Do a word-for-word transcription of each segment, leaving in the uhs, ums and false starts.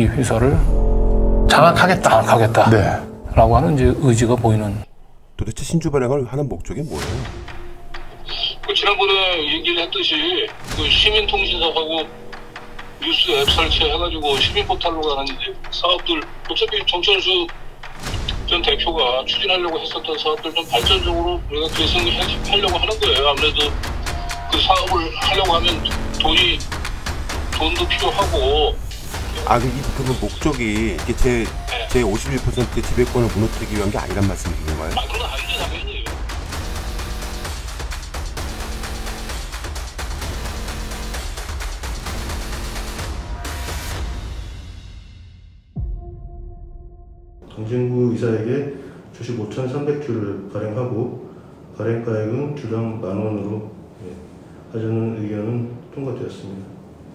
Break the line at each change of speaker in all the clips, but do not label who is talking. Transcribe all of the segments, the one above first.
이 회사를 장악하겠다, 장악하겠다
네.
라고 하는 이제 의지가 보이는.
도대체 신주 발행을 하는 목적이 뭐예요?
그 지난번에 얘기를 했듯이 그 시민통신사하고 뉴스 앱 설치해가지고 시민포탈로 가는 사업들, 어차피 정천수 전 대표가 추진하려고 했었던 사업들 좀 발전적으로 우리가 계승하려고 하는 거예요. 아무래도 그 사업을 하려고 하면 돈이 돈도 필요하고.
아, 그, 그 목적이 이게 제, 네. 제 오십일 퍼센트 지배권을 무너뜨리기 위한 게 아니란 말씀이신 건가요?
아, 그건 아니죠, 당연히.
강진구 이사에게 주식 오천삼백 주를 발행하고 발행가액은 주당 만 원으로 하자는 의견은 통과되었습니다.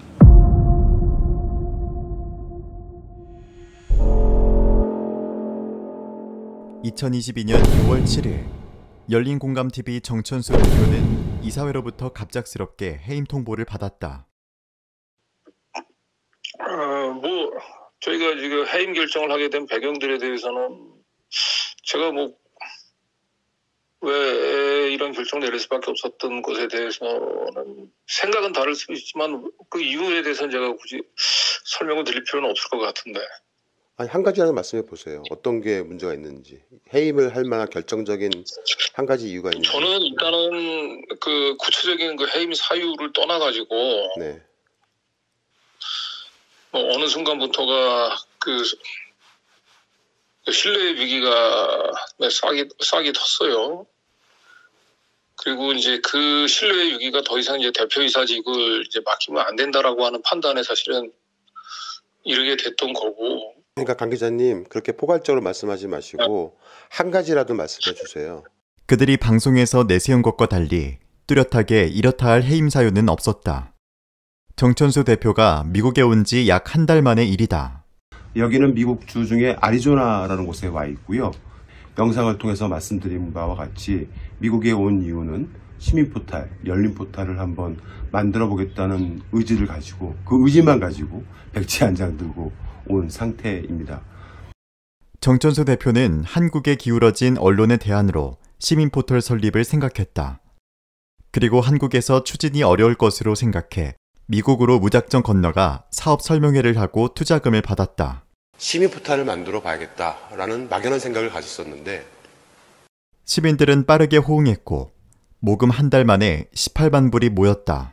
이천이십이 년 유월 칠일 열린공감티비 정천수 대표는 이사회로부터 갑작스럽게 해임 통보를 받았다.
어, 뭐 저희가 지금 해임 결정을 하게 된 배경들에 대해서는 제가 뭐 왜 이런 결정을 내릴 수밖에 없었던 것에 대해서는 생각은 다를 수 있지만 그 이유에 대해서는 제가 굳이 설명을 드릴 필요는 없을 것 같은데.
아니, 한 가지 하나 말씀해 보세요. 어떤 게 문제가 있는지. 해임을 할 만한 결정적인 한 가지 이유가 있는지.
저는 일단은 그 구체적인 그 해임 사유를 떠나가지고
네.
뭐 어느 순간부터가 그 신뢰 위기가 싹이 싹이 텄어요. 그리고 이제 그 신뢰 위기가 더 이상 이제 대표이사직을 이제 맡기면 안 된다라고 하는 판단에 사실은 이르게 됐던 거고.
그러니까 강 기자님 그렇게 포괄적으로 말씀하지 마시고 한 가지라도 말씀해 주세요.
그들이 방송에서 내세운 것과 달리 뚜렷하게 이렇다 할 해임 사유는 없었다. 정천수 대표가 미국에 온 지 약 한 달 만의 일이다.
여기는 미국 주 중에 애리조나라는 곳에 와 있고요. 영상을 통해서 말씀드린 바와 같이 미국에 온 이유는 시민포탈, 열린포탈을 한번 만들어 보겠다는 의지를 가지고 그 의지만 가지고 백지 한 장 들고 온 상태입니다.
정천수 대표는 한국에 기울어진 언론의 대안으로 시민포털 설립을 생각했다. 그리고 한국에서 추진이 어려울 것으로 생각해 미국으로 무작정 건너가 사업 설명회를 하고 투자금을 받았다.
시민포탈을 만들어 봐야겠다라는 막연한 생각을 가졌었는데
시민들은 빠르게 호응했고 모금 한 달 만에 십팔만 불이 모였다.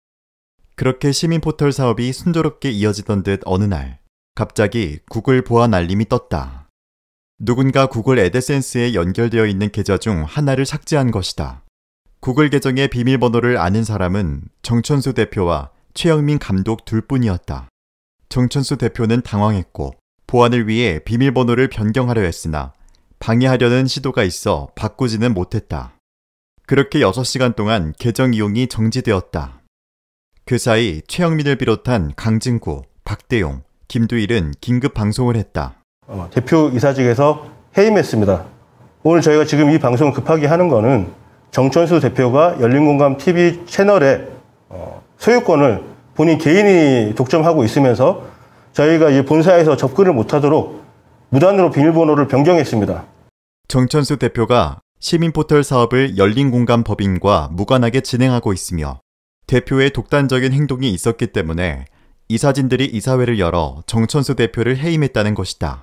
그렇게 시민포털 사업이 순조롭게 이어지던 듯 어느 날 갑자기 구글 보안 알림이 떴다. 누군가 구글 애드센스에 연결되어 있는 계좌 중 하나를 삭제한 것이다. 구글 계정의 비밀번호를 아는 사람은 정천수 대표와 최영민 감독 둘뿐이었다. 정천수 대표는 당황했고 보안을 위해 비밀번호를 변경하려 했으나 방해하려는 시도가 있어 바꾸지는 못했다. 그렇게 여섯 시간 동안 계정 이용이 정지되었다. 그 사이 최영민을 비롯한 강진구, 박대용, 김두일은 긴급 방송을 했다.
어, 대표 이사직에서 해임했습니다. 오늘 저희가 지금 이 방송을 급하게 하는 거는 정천수 대표가 열린공감티비 채널의 어, 소유권을 본인 개인이 독점하고 있으면서 저희가 이 본사에서 접근을 못하도록 무단으로 비밀번호를 변경했습니다.
정천수 대표가 시민포털 사업을 열린공감법인과 무관하게 진행하고 있으며 대표의 독단적인 행동이 있었기 때문에 이사진들이 이사회를 열어 정천수 대표를 해임했다는 것이다.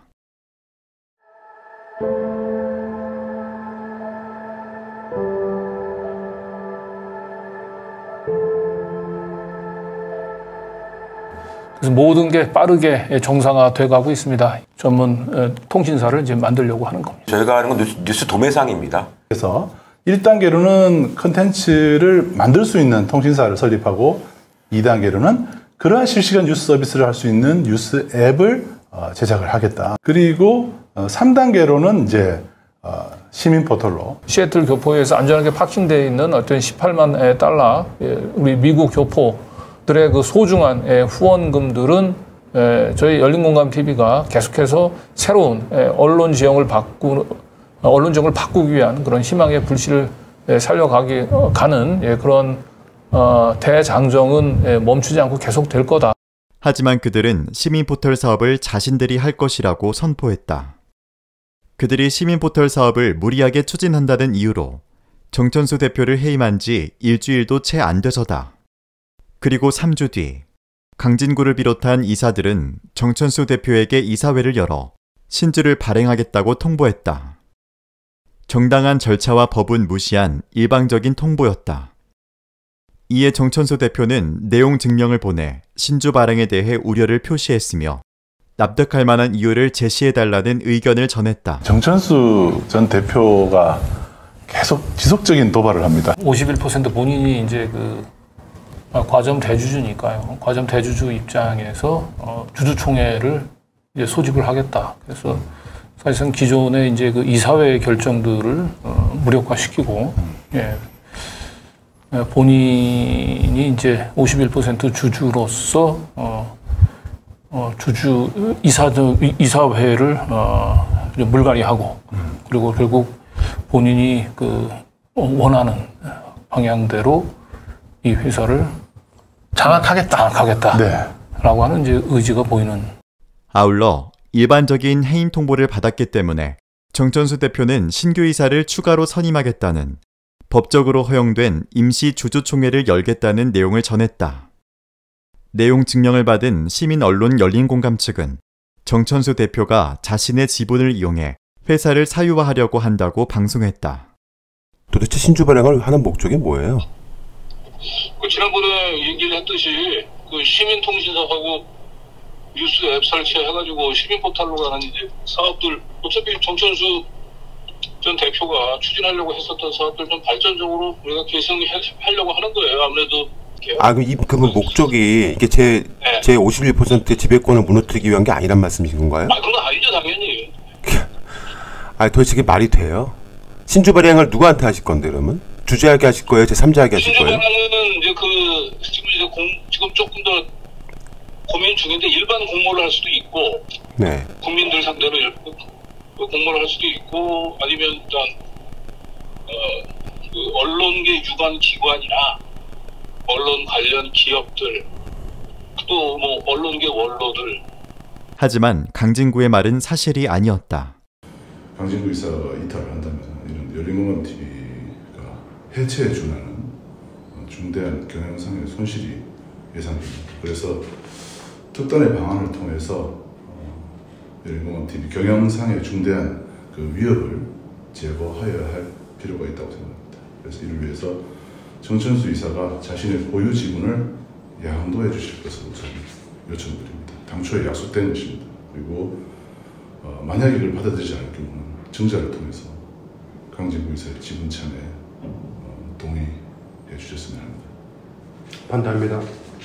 그래서 모든 게 빠르게 정상화돼 가고 있습니다. 전문 통신사를 이제 만들려고 하는 겁니다.
저희가 하는 건 뉴스, 뉴스 도매상입니다.
그래서 일 단계로는 컨텐츠를 만들 수 있는 통신사를 설립하고 이 단계로는 그러한 실시간 뉴스 서비스를 할 수 있는 뉴스 앱을 제작을 하겠다. 그리고 삼 단계로는 이제 시민 포털로
시애틀 교포에서 안전하게 파킹되어 있는 어떤 십팔만 달러 우리 미국 교포들의 그 소중한 후원금들은 저희 열린공감티비가 계속해서 새로운 언론 지형을 바꾸 언론 지형을 바꾸기 위한 그런 희망의 불씨를 살려가기 가는 그런 대장정은 멈추지 않고 계속 될 거다.
하지만 그들은 시민포털 사업을 자신들이 할 것이라고 선포했다. 그들이 시민포털 사업을 무리하게 추진한다는 이유로 정천수 대표를 해임한 지 일주일도 채 안 돼서다. 그리고 삼 주 뒤 강진구를 비롯한 이사들은 정천수 대표에게 이사회를 열어 신주를 발행하겠다고 통보했다. 정당한 절차와 법은 무시한 일방적인 통보였다. 이에 정천수 대표는 내용 증명을 보내 신주 발행에 대해 우려를 표시했으며 납득할 만한 이유를 제시해달라는 의견을 전했다.
정천수 전 대표가 계속 지속적인 도발을 합니다.
오십일 퍼센트 본인이 이제 그 과점 대주주니까요. 과점 대주주 입장에서 어, 주주총회를 이제 소집을 하겠다. 그래서 사실상 기존의 이제 그 이사회 결정들을 어, 무력화시키고, 예. 본인이 이제 오십일 퍼센트 주주로서 어, 어, 주주 이사 이사회를 어, 물갈이하고 그리고 결국 본인이 그 원하는 방향대로 이 회사를 장악하겠다, 장악하겠다.
네.
라고 하는 이제 의지가 보이는.
아울러 일반적인 해임 통보를 받았기 때문에 정천수 대표는 신규 이사를 추가로 선임하겠다는 법적으로 허용된 임시 주주총회를 열겠다는 내용을 전했다. 내용 증명을 받은 시민 언론 열린공감 측은 정천수 대표가 자신의 지분을 이용해 회사를 사유화하려고 한다고 방송했다.
도대체 신주 발행을 하는 목적이 뭐예요?
그 지난번에 얘기를 했듯이 그 시민통신사하고 뉴스 앱 설치해가지고 시민포털로 가는 이제 사업들, 어차피 정천수 전 대표가 추진하려고 했었던 사업들 좀 발전적으로 우리가 개선하려고 하는 거예요. 아무래도.
아, 그, 이, 그러면 목적이 이게 제, 네. 제 오십일 퍼센트 지배권을 무너뜨리기 위한 게 아니란 말씀이신 건가요?
아, 그런 거 아니죠, 당연히.
아, 도대체 이게 말이 돼요? 신주 발행을 누구한테 하실 건데, 그러면? 주주에게 하실 거예요? 제삼자에게 하실 거예요?
신주 발행은 이제 그, 지금 이제 공, 지금 조금 더 고민 중인데, 일반 공모를 할 수도 있고,
네.
국민들 상대로 공모를 할 수도 있고, 아니면 일단, 어, 그 언론계 유관 기관이나, 언론 관련 기업들, 또 뭐 언론계 원로들.
하지만 강진구의 말은 사실이 아니었다.
강진구 이사가 이탈을 한다면 이런 열린공감 티비가 해체에 준하는 중대한 경영상의 손실이 예상됩니다. 그래서 특단의 방안을 통해서 열린공감 티비 경영상의 중대한 그 위협을 제거하여야 할 필요가 있다고 생각합니다. 그래서 이를 위해서 정천수 이사가 자신의 보유 지분을 양도해 주실 것으로 저는 요청드립니다. 당초에 약속된 것입니다. 그리고 어, 만약 이걸 받아들이지 않을 경우는 증자를 통해서 강진구 이사의 지분 참여에 어, 동의해 주셨으면 합니다.
반대합니다.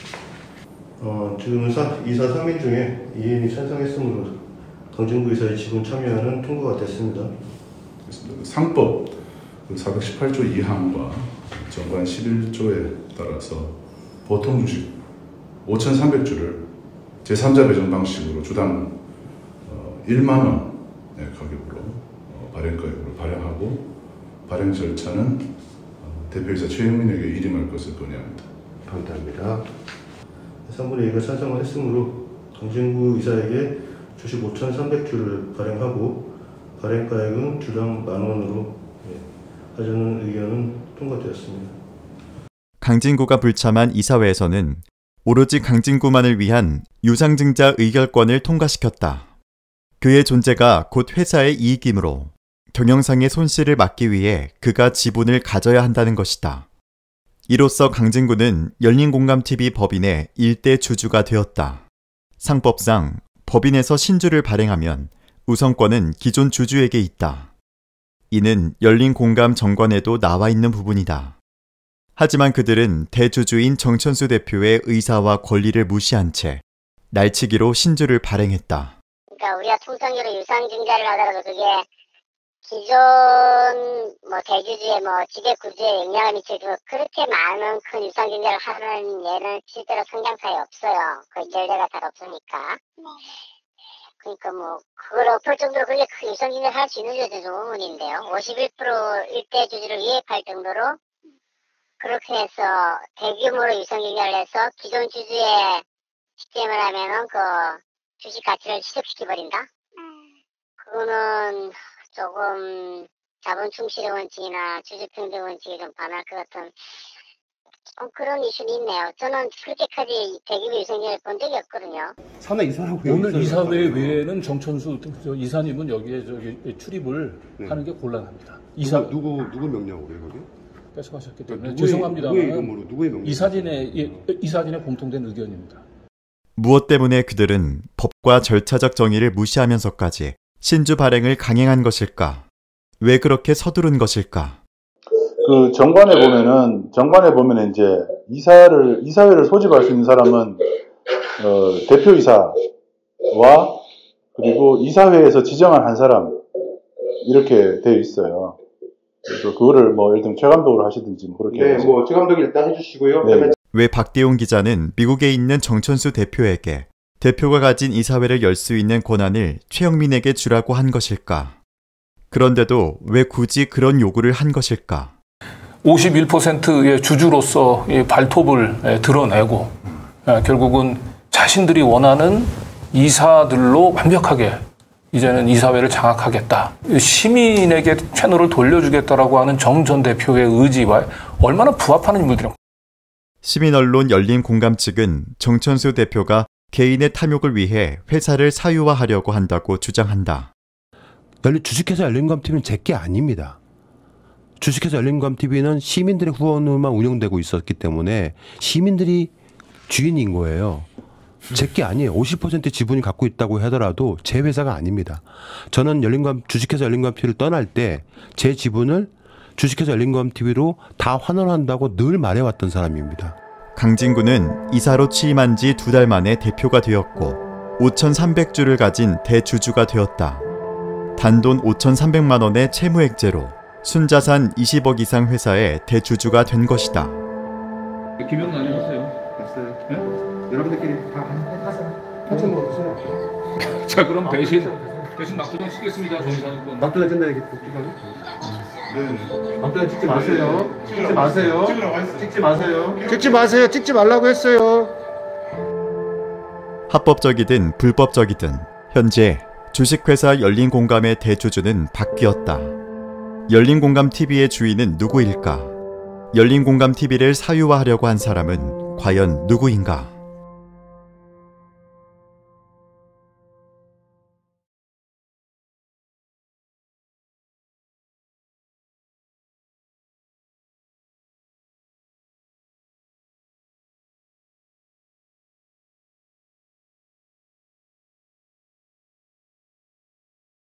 어, 지금 이사, 이사 삼 인 중에 이 인이 찬성했으므로 강진구 이사의 지분 참여안은 통과가 됐습니다.
그렇습니다. 상법 사백십팔 조 이 항과 정관 십일 조에 따라서 보통 주식 오천삼백 주를 제삼자 배정 방식으로 주당 어, 일만 원의 가격으로 어, 발행 가격으로 발행하고 발행 절차는 어, 대표이사 최영민에게 일임할 것을 건의합니다.
반대합니다. 삼분의 이가 찬성을 했으므로 강진구 이사에게 주식 오천삼백 주를 발행하고 발행가액은 주당 만 원으로 하자는 의견은 통과되었습니다.
강진구가 불참한 이사회에서는 오로지 강진구만을 위한 유상증자 의결권을 통과시켰다. 그의 존재가 곧 회사의 이익이므로 경영상의 손실을 막기 위해 그가 지분을 가져야 한다는 것이다. 이로써 강진구는 열린공감티비 법인의 일대 주주가 되었다. 상법상 법인에서 신주를 발행하면 우선권은 기존 주주에게 있다. 이는 열린공감 정관에도 나와 있는 부분이다. 하지만 그들은 대주주인 정천수 대표의 의사와 권리를 무시한 채 날치기로 신주를 발행했다.
그러니까 우리가 통상적으로 유상증자를 하더라도 그게 기존 뭐 대주주의 뭐 지배구조에 영향을 미치고 그렇게 많은 큰 유상증자를 하는 예는 실제로 성장사에 없어요. 거의 결례가 잘 없으니까. 그러니까 뭐 그걸 엎을 정도로 그렇게 큰 유상증자를 할 수 있는 것은 좀 의문인데요. 오십일 퍼센트 일대 주주를 위협할 정도로 그렇게 해서 대규모로 유상증자를 해서 기존 주주의 쉽게 말하면은 그 주식 가치를 희석시켜버린다? 그거는 조금 자본 충실의 원칙이나 주주평등 원칙에 좀 반할 것 같은 어, 그런 이슈는 있네요. 저는 그렇게까지 대기업 유상증자를 본 적이 없거든요.
산하 이사라고
오늘 이사회 외에는 정천수 저 이사님은 여기에 저기 출입을
네.
하는 게 곤란합니다. 이사
누구 누구, 누구 명령으로요, 거기?
뺏어가셨기 때문에
누구의,
죄송합니다만
누구의 이름으로 누구의 명령?
이사진의 예, 이사진의 공통된 의견입니다.
무엇 때문에 그들은 법과 절차적 정의를 무시하면서까지 신주 발행을 강행한 것일까? 왜 그렇게 서두른 것일까?
그 정관에 보면은 정관에 보면은 이제 이사를 이사회를 소집할 수 있는 사람은 어, 대표이사와 그리고 이사회에서 지정한 한 사람 이렇게 되어 있어요. 그래서 그거를 뭐 예를 들면 최 감독으로 하시든지 뭐 그렇게.
네, 뭐 최 감독이 일단 해주시고요.
네.
왜 박대용 기자는 미국에 있는 정천수 대표에게 대표가 가진 이사회를 열 수 있는 권한을 최영민에게 주라고 한 것일까? 그런데도 왜 굳이 그런 요구를 한 것일까?
오십일 퍼센트의 주주로서 이 발톱을 드러내고 결국은 자신들이 원하는 이사들로 완벽하게 이제는 이사회를 장악하겠다. 시민에게 채널을 돌려주겠다라고 하는 정 전 대표의 의지와 얼마나 부합하는 인물들이라고.
시민언론 열린공감 측은 정천수 대표가 개인의 탐욕을 위해 회사를 사유화하려고 한다고 주장한다.
주식회사 열린공감티비는 제게 아닙니다. 주식회사 열린공감티비는 시민들의 후원으로만 운영되고 있었기 때문에 시민들이 주인인 거예요. 제게 아니에요. 오십 퍼센트 지분이 갖고 있다고 하더라도 제 회사가 아닙니다. 저는 열린공감 주식회사 열린공감티비를 떠날 때 제 지분을 주식회사 열린공감티비로 다 환원한다고 늘 말해왔던 사람입니다.
강진구는 이사로 취임한 지 두 달 만에 대표가 되었고 오천삼백 주를 가진 대주주가 되었다. 단돈 오천삼백만 원의 채무액제로 순자산 이십억 이상 회사의 대주주가 된 것이다.
김영 나눠주세요.
됐어요. 네? 여러분들끼리 다 하세요. 같이 먹으세요.
자 그럼 대신 대신 막두장 치겠습니다, 정사님.
막두장 끝나야겠다. 네. 막두장 찍지 마세요. 찍지 마세요. 찍지 마세요. 찍지 마세요. 찍지 말라고 했어요.
합법적이든 불법적이든 현재 주식회사 열린공감의 대주주는 바뀌었다. 열린공감티비의 주인은 누구일까? 열린공감티비를 사유화하려고 한 사람은 과연 누구인가?